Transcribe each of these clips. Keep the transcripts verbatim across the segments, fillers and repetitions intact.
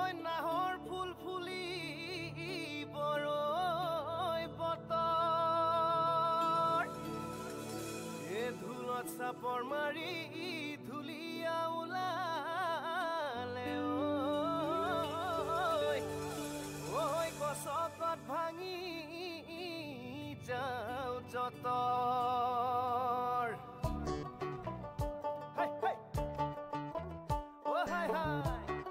নাহৰ ফুল ফুলি বৰৈ বতৰ এ ধুলত চাপৰ মাৰি ধুলিয়া ওলালে ঐ ঐ গছকত ভাঙি যাও যতৰ হাই হাই ও হাই হাই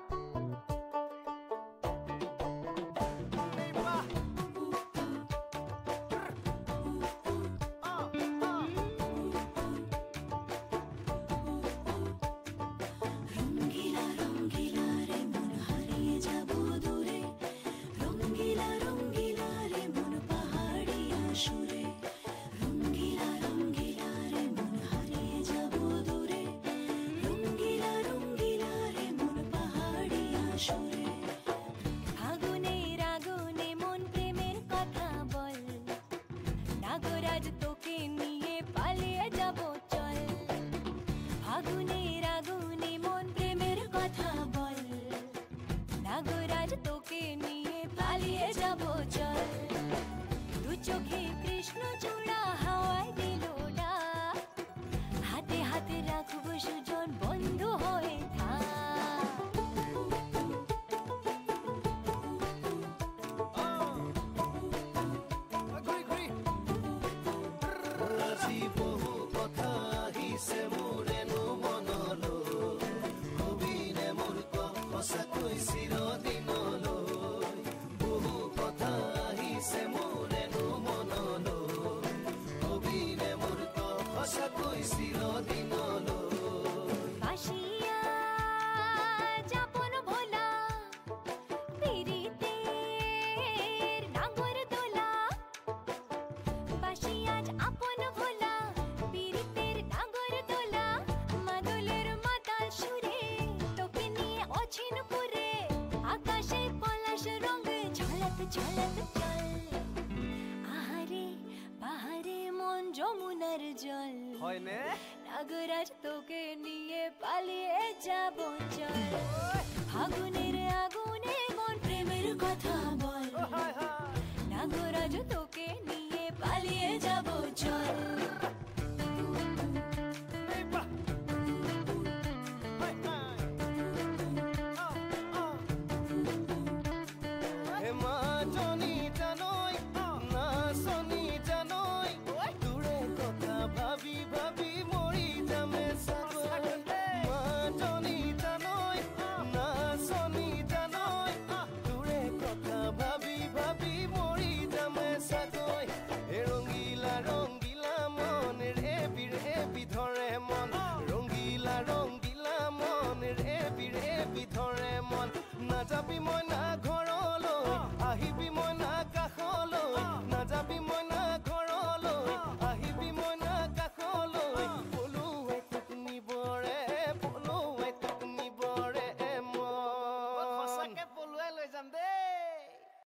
নাগরাজ তোকে নিয়ে পালিয়ে যাব চল আগুনের আগুনে মন প্রেমের কথা বল নাগরাজ তোকে নিয়ে পালিয়ে যাব চল ভাবি ভাবি মৰি যামে সাগৈ মাজনী জানৈ না সনি জানৈ তোৰে কথা ভাবি ভাবি মৰি যামে সাগৈ হে ৰঙিলা ৰঙিলা মন ৰে বিৰে বিধৰে মন ৰঙিলা ৰঙিলা মন ৰে বিৰে বিধৰে মন নাযাবি মই না